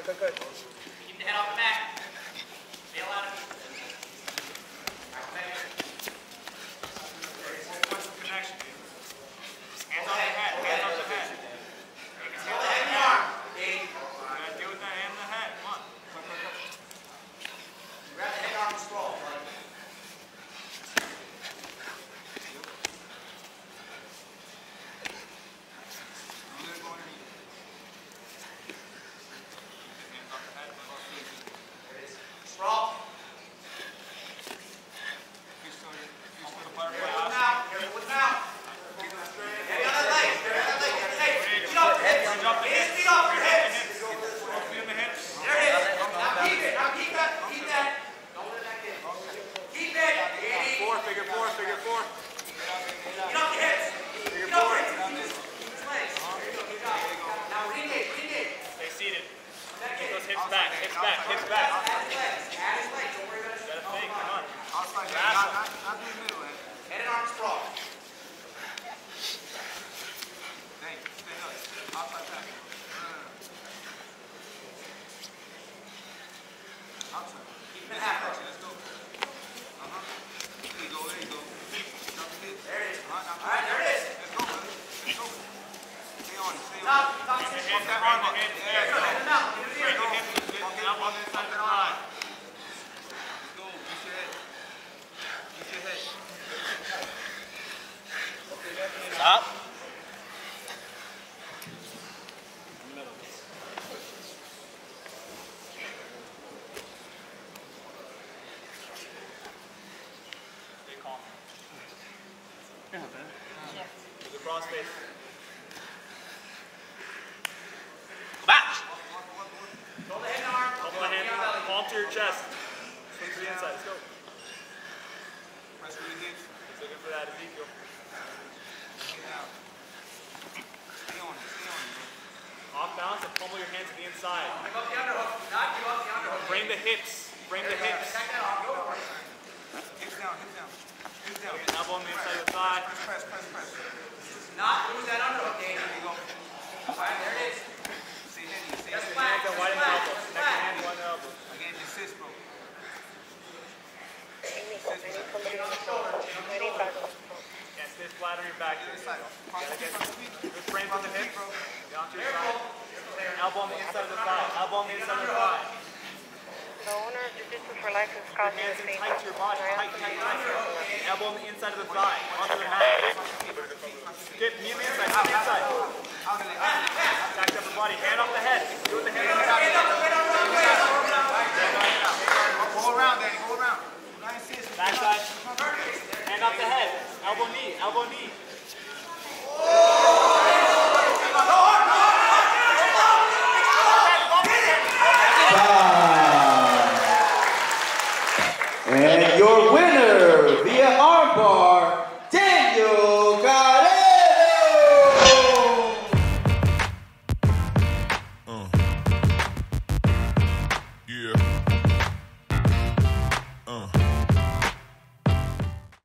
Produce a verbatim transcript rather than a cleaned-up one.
good, good. Keep the head off the mat. Bail out of it. Connection. Hands on the head. Hands on the head. Hold the head and the arm. You gotta deal with that hand and the head. Come on. Grab the head, arm, and scroll. Sprawl. Hips back, hips back, hips back. Add his legs, add his legs. Don't worry about his feet. Gotta think, come on. Outside, not, not, not through the middle, man. Head and arm sprawl. Thank you. Stay up. Outside back. Outside. Keep it half. Let's go. Uh-huh. There you go, there you go. Drop the hips. There it is. All right, there it is. Let's go, brother. Let's go. Stay on it, stay on it. Stop, stop. Walk that arm up. There you go. Head him out. Up on the inside of the line. Let's go. Use your head. Use your head. Stop. Stay calm. Yeah, man. Use the cross face. Go back. Hold the head and arm. Hold the hand, palm to your chest. Swing to the inside. Let's go. Press really deep. He's looking for that Ezekiel. Stay out. Stay on it. Stay on it. Off balance and pummel your hands to the inside. Give up the underhook. Not give up the underhook. Bring the hips. Bring the hips. Attack that arm. Go for it. Hips down. Hips down. Hips down. Get an elbow on the inside of the thigh. Press, press, press, press. Not lose that underhook, Dave. There you go. All right, there it is. That's flat. That's flat. That's flat. Again, just sit, bro. Yeah, sit flat on your back. Good frame on the hip. Down to your side. Elbow on the inside of the thigh. Elbow on the inside of the thigh. The owner of the Distance for Life is causing hands in tight to your body. Tight, tight, tight. Elbow on the inside of the thigh. Onto the mat. Skip, knee on the inside. Knee on the inside.